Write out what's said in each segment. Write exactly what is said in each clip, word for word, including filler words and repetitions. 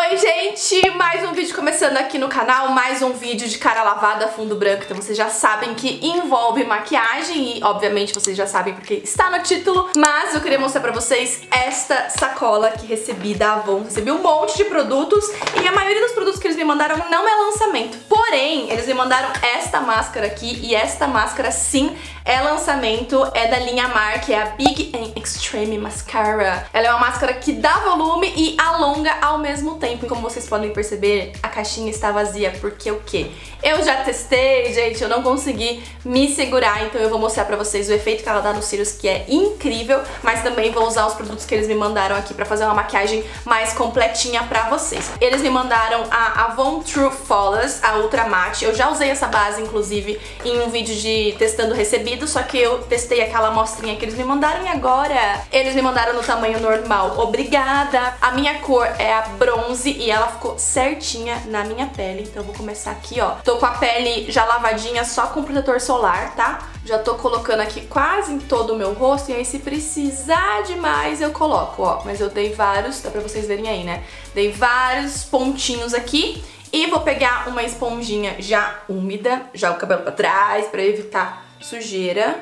Oi, gente! Mais um vídeo começando aqui no canal, mais um vídeo de cara lavada fundo branco. Então vocês já sabem que envolve maquiagem e, obviamente, vocês já sabem porque está no título. Mas eu queria mostrar pra vocês esta sacola que recebi da Avon. Recebi um monte de produtos e a maioria dos produtos que eles me mandaram não é lançamento. Porém, eles me mandaram esta máscara aqui e esta máscara, sim, é lançamento. É da linha Marc, é a Big and Extreme Mascara. Ela é uma máscara que dá volume e alonga ao mesmo tempo. E como vocês podem perceber, a caixinha está vazia, porque o quê? Eu já testei, gente, eu não consegui me segurar, então eu vou mostrar pra vocês o efeito que ela dá nos cílios, que é incrível, mas também vou usar os produtos que eles me mandaram aqui pra fazer uma maquiagem mais completinha pra vocês. Eles me mandaram a Avon True Flawless, a Ultra Matte. Eu já usei essa base, inclusive, em um vídeo de testando recebido, só que eu testei aquela amostrinha que eles me mandaram e agora eles me mandaram no tamanho normal. Obrigada! A minha cor é a bronze e ela ficou certinha na minha pele, então eu vou começar aqui, ó. Tô com a pele já lavadinha, só com protetor solar, tá? Já tô colocando aqui quase em todo o meu rosto, e aí se precisar de mais eu coloco, ó. Mas eu dei vários, dá pra vocês verem aí, né? Dei vários pontinhos aqui e vou pegar uma esponjinha já úmida, já o cabelo pra trás, pra evitar sujeira.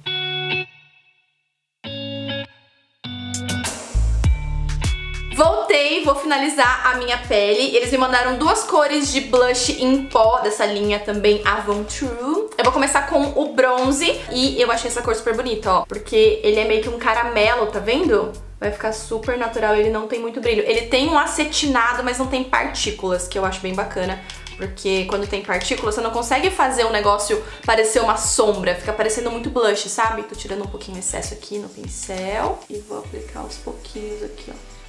Voltei, vou finalizar a minha pele. Eles me mandaram duas cores de blush em pó dessa linha também, Avon True. Eu vou começar com o bronze e eu achei essa cor super bonita, ó, porque ele é meio que um caramelo, tá vendo? Vai ficar super natural, ele não tem muito brilho. Ele tem um acetinado, mas não tem partículas, que eu acho bem bacana. Porque quando tem partículas, você não consegue fazer o negócio parecer uma sombra. Fica parecendo muito blush, sabe? Tô tirando um pouquinho de excesso aqui no pincel e vou aplicar aos pouquinhos aqui, ó.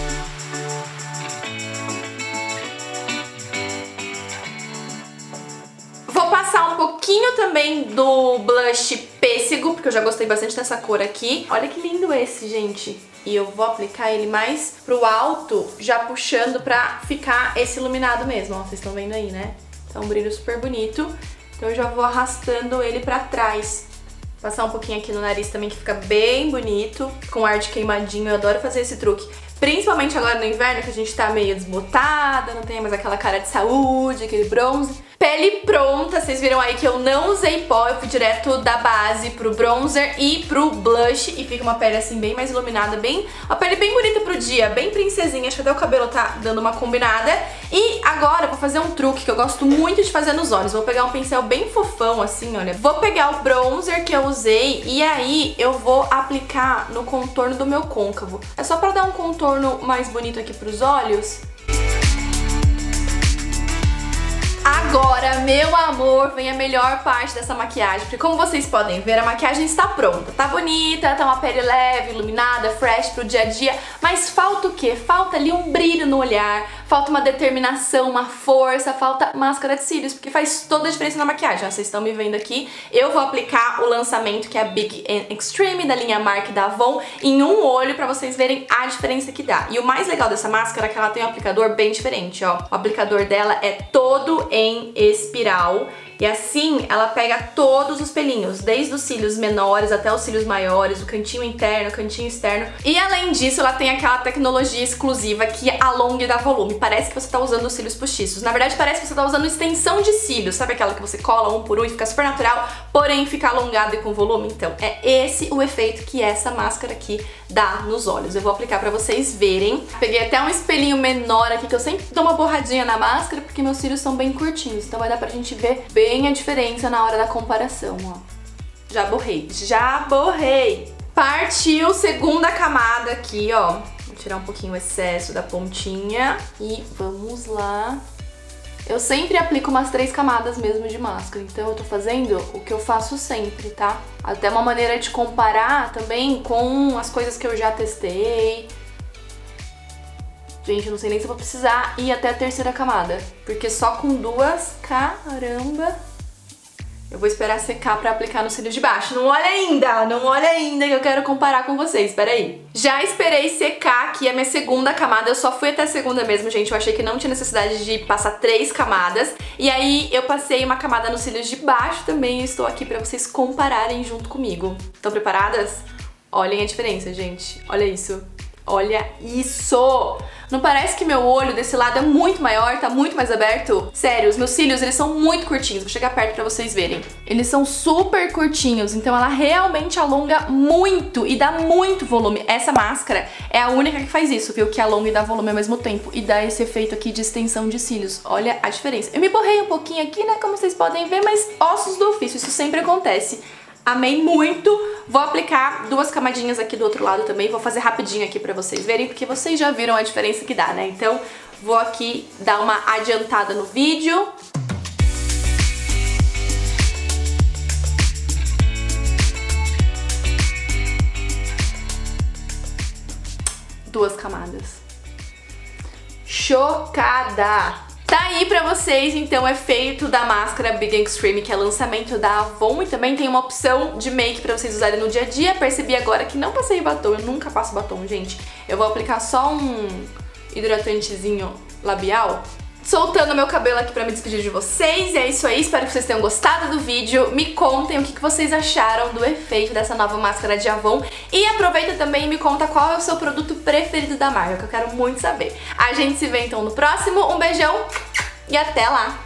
Vou passar um pouquinho também do blush pêssego, porque eu já gostei bastante dessa cor aqui. Olha que lindo esse, gente. E eu vou aplicar ele mais pro alto, já puxando pra ficar esse iluminado mesmo, ó. Vocês estão vendo aí, né? Tá um brilho super bonito. Então eu já vou arrastando ele pra trás. Passar um pouquinho aqui no nariz também, que fica bem bonito, com ar de queimadinho. Eu adoro fazer esse truque. Principalmente agora no inverno, que a gente tá meio desbotada, não tem mais aquela cara de saúde, aquele bronze. Pele pronta, vocês viram aí que eu não usei pó, eu fui direto da base pro bronzer e pro blush. E fica uma pele assim bem mais iluminada, bem, uma pele bem bonita pro dia, bem princesinha. Acho que até o cabelo tá dando uma combinada. E agora eu vou fazer um truque que eu gosto muito de fazer nos olhos. Vou pegar um pincel bem fofão assim, olha. Vou pegar o bronzer que eu usei e aí eu vou aplicar no contorno do meu côncavo. É só pra dar um contorno mais bonito aqui pros olhos. Agora, meu amor, vem a melhor parte dessa maquiagem, porque como vocês podem ver, a maquiagem está pronta. Tá bonita, tá uma pele leve, iluminada, fresh pro dia a dia, mas falta o quê? Falta ali um brilho no olhar, falta uma determinação, uma força, falta máscara de cílios, porque faz toda a diferença na maquiagem. Ó, vocês estão me vendo aqui, eu vou aplicar o lançamento, que é a Big and Extreme, da linha Marc da Avon, em um olho, pra vocês verem a diferença que dá. E o mais legal dessa máscara é que ela tem um aplicador bem diferente, ó. O aplicador dela é todo em espiral e assim ela pega todos os pelinhos, desde os cílios menores até os cílios maiores, o cantinho interno, o cantinho externo. E além disso, ela tem aquela tecnologia exclusiva que alonga e dá volume. Parece que você tá usando os cílios postiços. Na verdade, parece que você tá usando extensão de cílios. Sabe aquela que você cola um por um e fica super natural, porém fica alongado e com volume? Então, é esse o efeito que essa máscara aqui dá nos olhos. Eu vou aplicar pra vocês verem. Peguei até um espelhinho menor aqui, que eu sempre dou uma borradinha na máscara, porque meus cílios são bem curtinhos. Então vai dar pra gente ver bem a diferença na hora da comparação, ó. Já borrei, já borrei. Partiu segunda camada aqui, ó. Vou tirar um pouquinho o excesso da pontinha e vamos lá. Eu sempre aplico umas três camadas mesmo de máscara, então eu tô fazendo o que eu faço sempre, tá? Até uma maneira de comparar também com as coisas que eu já testei. Gente, eu não sei nem se eu vou precisar ir até a terceira camada, porque só com duas, caramba, eu vou esperar secar pra aplicar no cílio de baixo. Não olha ainda, não olha ainda que eu quero comparar com vocês, peraí. Já esperei secar aqui a minha segunda camada, eu só fui até a segunda mesmo, gente, eu achei que não tinha necessidade de passar três camadas. E aí eu passei uma camada nos cílios de baixo também e estou aqui pra vocês compararem junto comigo. Estão preparadas? Olhem a diferença, gente, olha isso. Olha isso! Não parece que meu olho desse lado é muito maior, tá muito mais aberto? Sério, os meus cílios, eles são muito curtinhos. Vou chegar perto pra vocês verem. Eles são super curtinhos, então ela realmente alonga muito e dá muito volume. Essa máscara é a única que faz isso, viu? Que alonga e dá volume ao mesmo tempo e dá esse efeito aqui de extensão de cílios. Olha a diferença. Eu me borrei um pouquinho aqui, né, como vocês podem ver, mas ossos do ofício, isso sempre acontece. Amei muito. Vou aplicar duas camadinhas aqui do outro lado também. Vou fazer rapidinho aqui pra vocês verem, porque vocês já viram a diferença que dá, né? Então, vou aqui dar uma adiantada no vídeo. Duas camadas. Chocada! Tá aí pra vocês, então, o efeito da máscara Big Extreme, que é lançamento da Avon, e também tem uma opção de make pra vocês usarem no dia a dia. Percebi agora que não passei batom, eu nunca passo batom, gente. Eu vou aplicar só um hidratantezinho labial, soltando meu cabelo aqui pra me despedir de vocês. E é isso aí, espero que vocês tenham gostado do vídeo. Me contem o que vocês acharam do efeito dessa nova máscara de Avon. E aproveita também e me conta qual é o seu produto preferido da marca, que eu quero muito saber. A gente se vê então no próximo. Um beijão e até lá!